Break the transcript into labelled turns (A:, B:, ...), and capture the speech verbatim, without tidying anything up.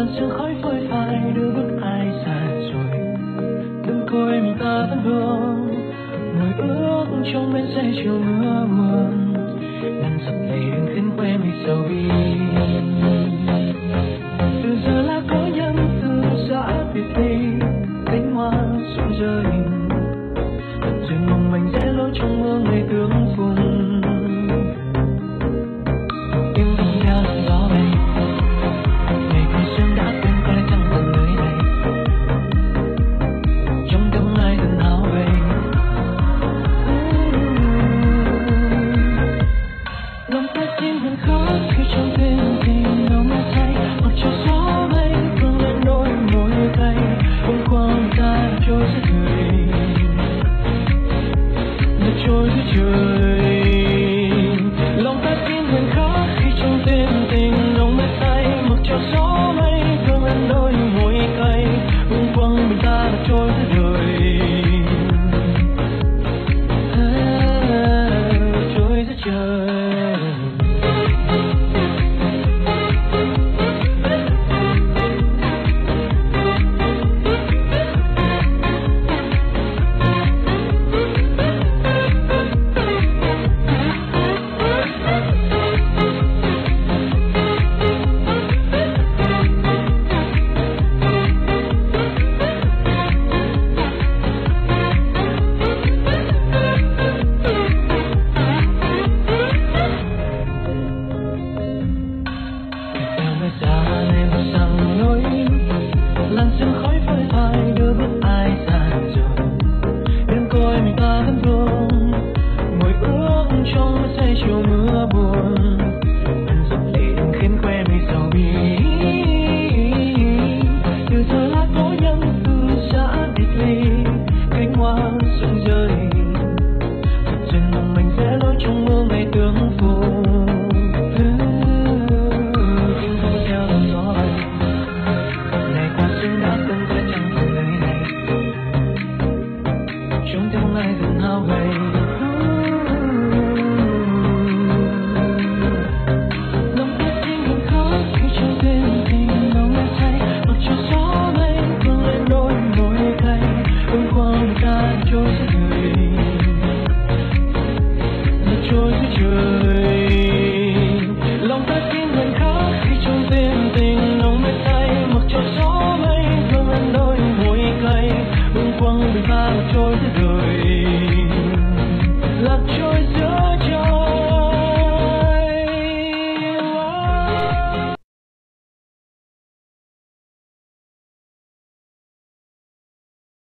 A: làn sương khói phôi phai đưa bước ai xa rồi. Đừng coi mình ta vẫn vương ngồi ước trong bên say chiều mưa buồn. Ngăn sập lệ đừng khiến quê mình sầu bi. Từ giờ là có nhân từ giã biệt ly, cánh hoa rụng rơi rồi mong manh rẽ lối trong mưa ngày tương phùng. Tiếng tình theo làn gió bay, ngày còn sương đã quên có lẽ chẳng còn nơi này. Trong tâm ai dần áo về, lòng ta tim hẳn khó khi trong đêm tình đâu mơ say. Mặc cho gió bay vương lên đôi môi tay, hôm qua ta trôi giữa trời, đã trôi giữa trời. Lòng ta tim hẳn khó khi trong đêm tình đâu mơ say. Mặc cho gió bay vương lên đôi môi tay, hôm qua mình ta đã trôi giữa đời, trôi giữa trời. Làn sương khói